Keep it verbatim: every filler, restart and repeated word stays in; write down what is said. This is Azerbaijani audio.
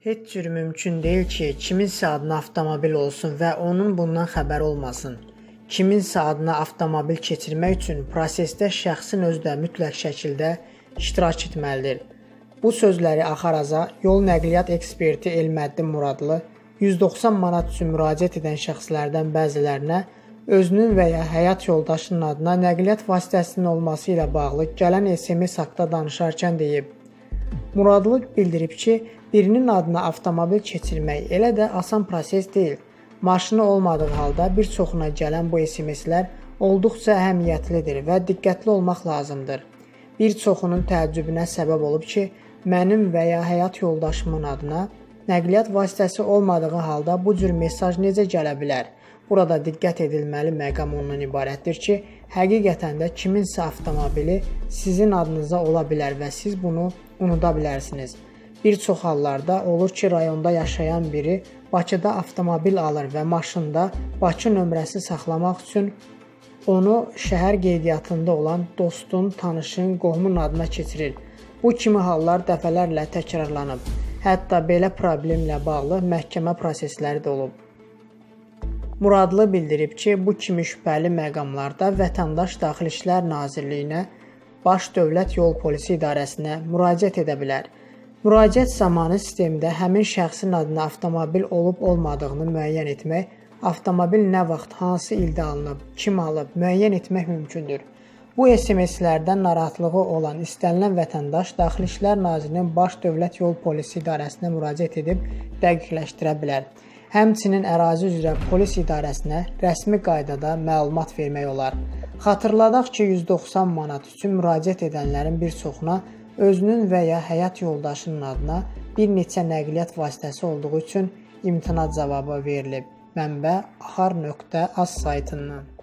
Heç cür mümkün deyil ki, kiminsə adına avtomobil olsun və onun bundan xəbəri olmasın. Kiminsə adına avtomobil keçirmək üçün prosesdə şəxsin özü də mütləq şəkildə iştirak etməlidir. Bu sözləri Axaraza yol nəqliyyat eksperti Elməddin Muradlı yüz doxsan manat üçün müraciət edən şəxslərdən bəzilərinə özünün və ya həyat yoldaşının adına nəqliyyat vasitəsinin olması ilə bağlı gələn S M S haqqında danışarkən deyib. Muradlı bildirib ki, birinin adına avtomobil keçirmək elə də asan proses deyil. Maşını olmadığı halda bir çoxuna gələn bu S M S-lər olduqca əhəmiyyətlidir və diqqətli olmaq lazımdır. Bir çoxunun təəccübünə səbəb olub ki, mənim və ya həyat yoldaşımın adına nəqliyyat vasitəsi olmadığı halda bu cür mesaj necə gələ bilər? Burada diqqət edilməli məqam ondan ibarətdir ki, həqiqətən də kiminsə avtomobili sizin adınıza ola bilər və siz bunu unuda bilərsiniz. Bir çox hallarda olur ki, rayonda yaşayan biri Bakıda avtomobil alır və maşında Bakı nömrəsi saxlamaq üçün onu şəhər qeydiyyatında olan dostun, tanışın, qohumun adına keçirir. Bu kimi hallar dəfələrlə təkrarlanıb. Hətta belə problemlə bağlı məhkəmə prosesləri də olub. Muradlı bildirib ki, bu kimi şübhəli məqamlarda vətəndaş Daxili İşlər Nazirliyinə, Baş Dövlət Yol Polisi İdarəsinə müraciət edə bilər. Müraciət zamanı sistemdə həmin şəxsin adına avtomobil olub-olmadığını müəyyən etmək, avtomobil nə vaxt, hansı ildə alınıb, kim alıb, müəyyən etmək mümkündür. Bu S M S-lərdən narahatlığı olan istənilən vətəndaş Daxili İşlər Nazirliyinin Baş Dövlət Yol Polisi İdarəsinə müraciət edib dəqiqləşdirə bilər. Həmçinin ərazi üzrə polis idarəsinə rəsmi qaydada məlumat vermək olar. Xatırladaq ki, yüz doxsan manat üçün müraciət edənlərin bir çoxuna özünün və ya həyat yoldaşının adına bir neçə nəqliyyat vasitəsi olduğu üçün imtina cavabı verilib. Mənbə axar nöqtə az saytından.